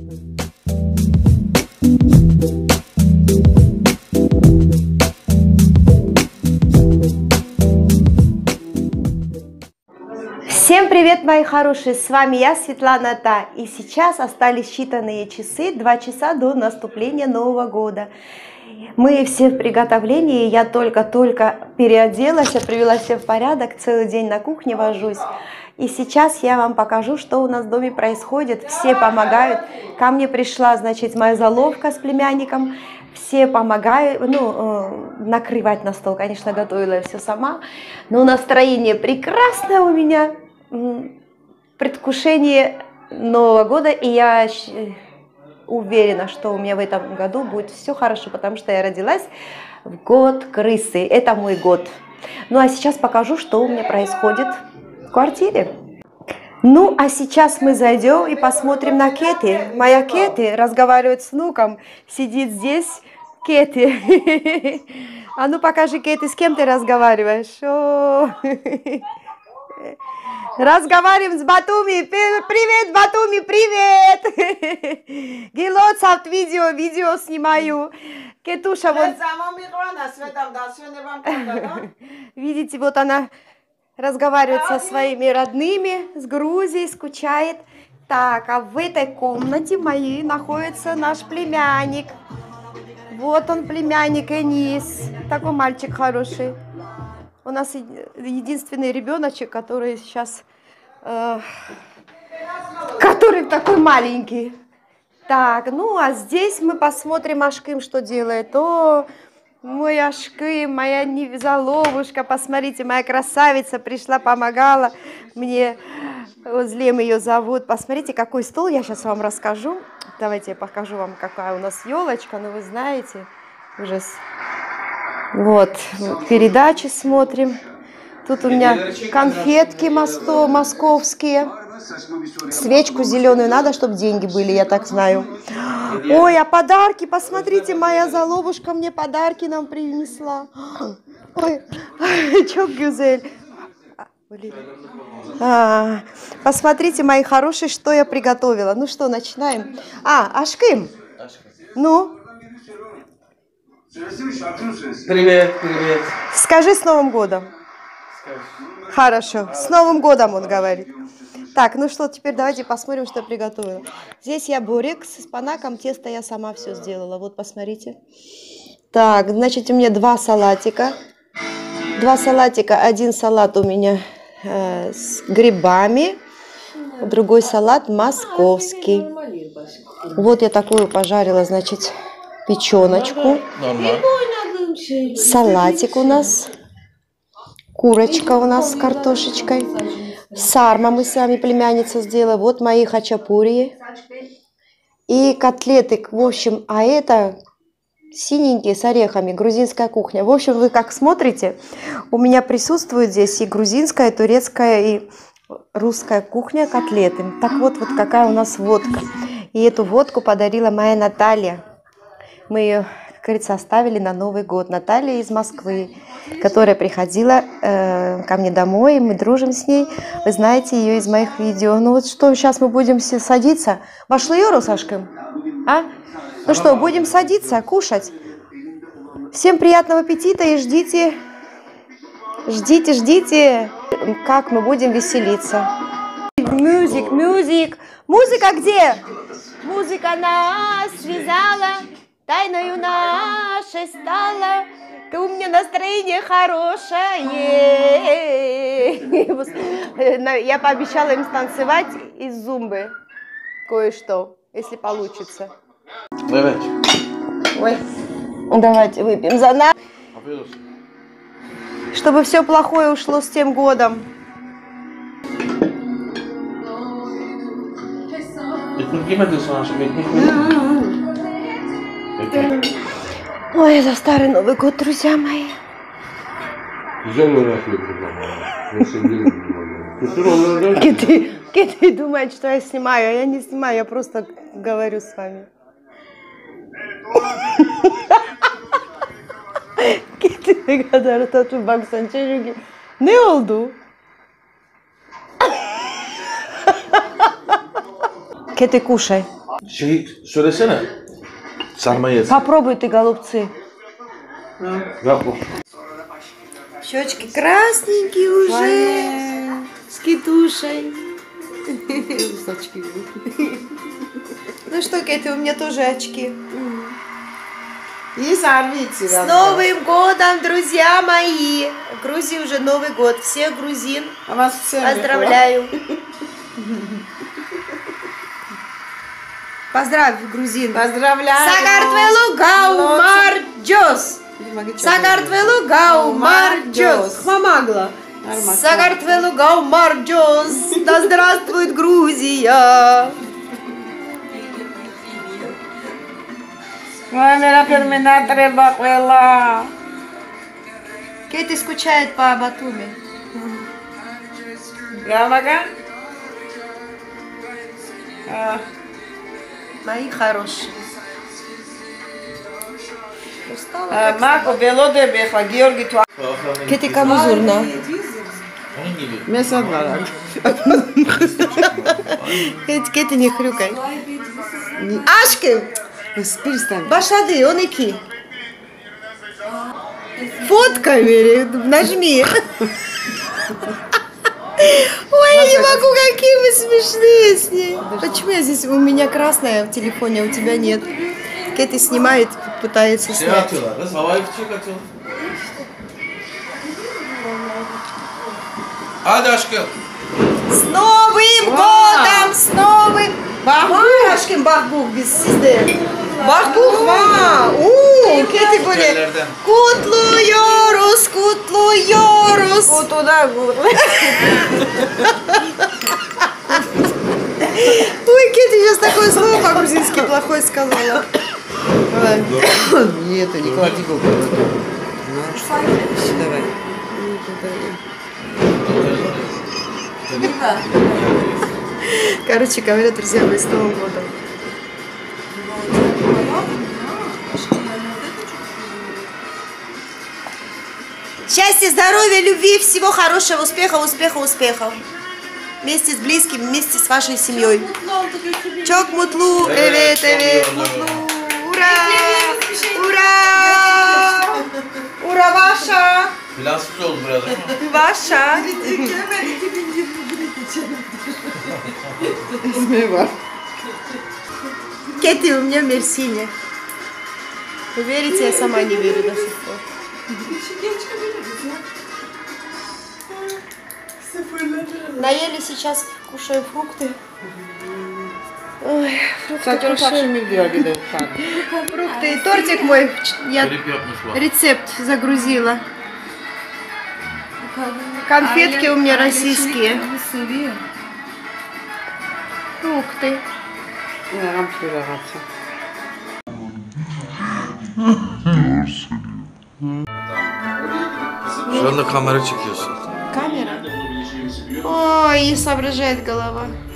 Всем привет, мои хорошие, с вами я, Светлана Та, и сейчас остались считанные часы, 2 часа до наступления Нового года. Мы все в приготовлении, я только-только переоделась, привела себя в порядок, целый день на кухне вожусь. И сейчас я вам покажу, что у нас в доме происходит, все помогают. Ко мне пришла, значит, моя заловка с племянником, все помогают, накрывать на стол, конечно, готовила я все сама, но настроение прекрасное у меня. Предвкушение Нового года, и я уверена, что у меня в этом году будет все хорошо, потому что я родилась в год крысы, это мой год. Ну а сейчас покажу, что у меня происходит в квартире. Ну а сейчас мы зайдем и посмотрим на Кети. Моя Кети разговаривает с внуком, сидит здесь. Кети, а ну покажи, Кети, с кем ты разговариваешь? Разговариваем с Батуми. Привет, Батуми, привет! Гелоцавт видео снимаю. Кетуша, вот. Видите, вот она разговаривает со своими родными, с Грузией, скучает. Так, а в этой комнате моей находится наш племянник. Вот он, племянник Энис. Такой мальчик хороший. У нас единственный ребеночек, который сейчас, который такой маленький. Так, ну а здесь мы посмотрим Ашкым, что делает. О, мой Ашкым, моя заловушка, посмотрите, моя красавица пришла, помогала мне. Злем ее зовут. Посмотрите, какой стол, я сейчас вам расскажу. Давайте я покажу вам, какая у нас елочка, ну вы знаете, ужас. Вот, передачи смотрим. Тут у меня конфетки московские. Свечку зеленую надо, чтобы деньги были, я так знаю. Ой, а подарки, посмотрите, моя заловушка мне подарки нам принесла. Ой, чё гюзель. Посмотрите, мои хорошие, что я приготовила. Ну что, начинаем. Ашкым. Ну? Привет, привет. Скажи с Новым годом. Хорошо, с Новым годом он говорит. Так, ну что, теперь давайте посмотрим, что я приготовила. Здесь я бурек с панаком, тесто я сама все сделала. Вот, посмотрите. Так, значит, у меня 2 салатика. 2 салатика, один салат у меня с грибами, другой салат московский. Вот я такую пожарила, значит, печеночку. Салатик у нас. Курочка у нас с картошечкой. Сарма мы с вами, племянница, сделала. Вот мои хачапури. И котлеты. В общем, а это синенькие с орехами. Грузинская кухня. В общем, вы как смотрите, у меня присутствует здесь и грузинская, и турецкая, и русская кухня, котлеты. Так вот какая у нас водка. И эту водку подарила моя Наталья. Мы ее, как говорится, оставили на Новый год. Наталья из Москвы, которая приходила ко мне домой, мы дружим с ней. Вы знаете ее из моих видео. Ну вот что, сейчас мы будем все садиться. Вошли Йору, Сашка? А? Ну что, будем садиться, кушать. Всем приятного аппетита и ждите, как мы будем веселиться. Музык. Музыка где? Музыка нас связала, тайною нашей стала. У меня настроение хорошее. Я пообещала им станцевать из зумбы кое-что, если получится. Давайте. Ой, давайте выпьем за нас. Чтобы все плохое ушло с тем годом. Ой, это старый Новый год, друзья мои. Киты думают, что я снимаю, а я не снимаю, я просто говорю с вами. Ne kadar tatlı baksan çocuk. Ne oldu? Keti, кушай. Şey söylesene. Sarma yesin. Попробуй ты, голубцы. Yap bu. Щечки красненькие уже. С китушей. Ну что, Кэти, у меня тоже очки. И сорвите. С Новым годом, друзья мои! В Грузии уже Новый год. Всех грузин А вас всем поздравляю. Поздравь, грузин. Поздравляю. Сагартвелу гаумарджос. Сагартвелу гаумарджос. Хмамагла. Сагартвелу гаумарджос. Да здравствует Грузия. Ой, меня пермина треба хвела. Кейти скучает по Батуми. Гамага? Мои хорошие. Устала. Мако велоде бехла, Георги туа. Кейти кому зурна? Onun gibi. Меса двора. Кейти не хрюкай. Aşkım. Перестань. Başladı 12. Фоткай меня, нажми. Ой, я не могу, какие вы смешные с ней. Почему я здесь, у меня красная в телефоне, а у тебя нет? Кэти снимает, пытается Şey снять. atıyorlar. Kız havai fişek atıyorlar. Hadi aşkım. С Новым годом, с Новым... Var aşkım bakbuk biz sizde. Bakbuk var. Keti böyle. Otellerden. Kutluyoruz, kutluyoruz. Вот туда, вот. Ой, Кэти сейчас такое слово по-грузински плохое сказала. Нет, не клади губы. Давай. Короче говоря, друзья мои, с Новым годом. Счастья, здоровья, любви, всего хорошего, успехов, успехов, успехов. Вместе с близкими, вместе с вашей семьей. Чок мутлу, evet, evet, mutlu. Ура! Ура! Ура, ваша! Plastik oldu biraz ama. Ваша! Смева. Кэти, у меня в Мерсине. Вы верите, я сама не верю до сих пор. Наели сейчас, кушаю фрукты. Ой, фрукты Кстати, он кушаю. также Георги дает. Фрукты и тортик мой. Я Grip yapmış var. рецепт загрузила. Конфетки у меня российские. Фрукты. Yarım kilo atsa. Şu anda kamera çekiyorsun. Камера. Ой, не соображает голова.